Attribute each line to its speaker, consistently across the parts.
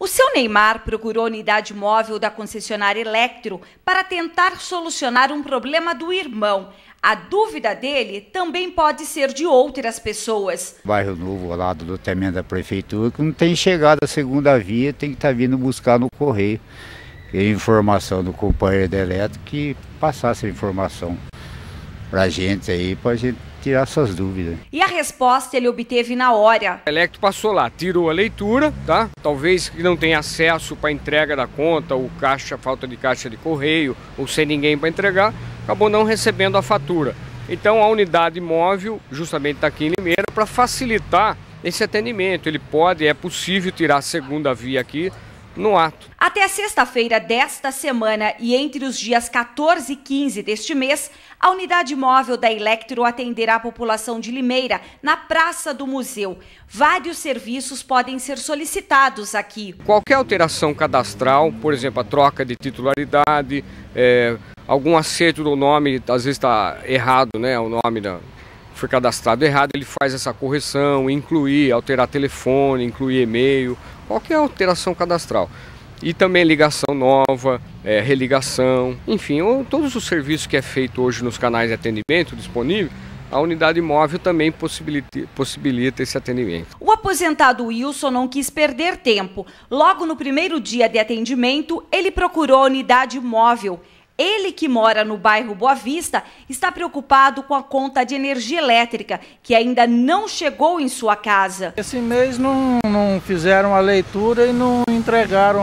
Speaker 1: O seu Neymar procurou a unidade móvel da concessionária Elektro para tentar solucionar um problema do irmão. A dúvida dele também pode ser de outras pessoas.
Speaker 2: Bairro Novo, ao lado do loteamento da prefeitura, que não tem chegado a segunda via, tem que estar vindo buscar no correio. E a informação do companheiro da Eletro que passasse a informação para a gente aí, para a gente tirar essas dúvidas.
Speaker 1: E a resposta ele obteve na hora.
Speaker 3: A Eletro passou lá, tirou a leitura, tá? Talvez que não tenha acesso para entrega da conta, ou caixa, falta de caixa de correio, ou sem ninguém para entregar, acabou não recebendo a fatura. Então a unidade móvel justamente está aqui em Limeira para facilitar esse atendimento. É possível tirar a segunda via aqui no ato.
Speaker 1: Até sexta-feira desta semana e entre os dias 14 e 15 deste mês, a unidade móvel da Elektro atenderá a população de Limeira na Praça do Museu. Vários serviços podem ser solicitados aqui.
Speaker 3: Qualquer alteração cadastral, por exemplo, a troca de titularidade, algum acerto do nome, às vezes está errado, né? O nome foi cadastrado errado, ele faz essa correção, incluir, alterar telefone, incluir e-mail, qualquer alteração cadastral. E também ligação nova, religação, enfim, todos os serviços que é feito hoje nos canais de atendimento disponível, a unidade móvel também possibilita esse atendimento.
Speaker 1: O aposentado Wilson não quis perder tempo. Logo no primeiro dia de atendimento, ele procurou a unidade móvel. Ele, que mora no bairro Boa Vista, está preocupado com a conta de energia elétrica, que ainda não chegou em sua casa.
Speaker 4: Esse mês não fizeram a leitura e não entregaram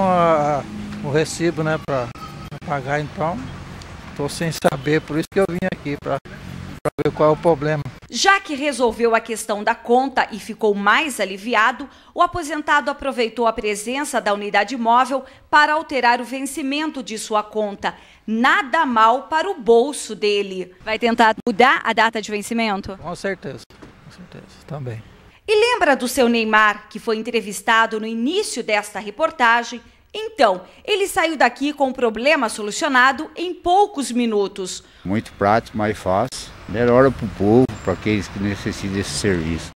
Speaker 4: o recibo, né, para pagar, então estou sem saber, por isso que eu vim aqui, para ver qual é o problema.
Speaker 1: Já que resolveu a questão da conta e ficou mais aliviado, o aposentado aproveitou a presença da unidade móvel para alterar o vencimento de sua conta. Nada mal para o bolso dele. Vai tentar mudar a data de vencimento?
Speaker 4: Com certeza, também.
Speaker 1: E lembra do seu Neymar, que foi entrevistado no início desta reportagem? Então, ele saiu daqui com o problema solucionado em poucos minutos.
Speaker 2: Muito prático, mais fácil, melhora para o povo, para aqueles que necessitam desse serviço.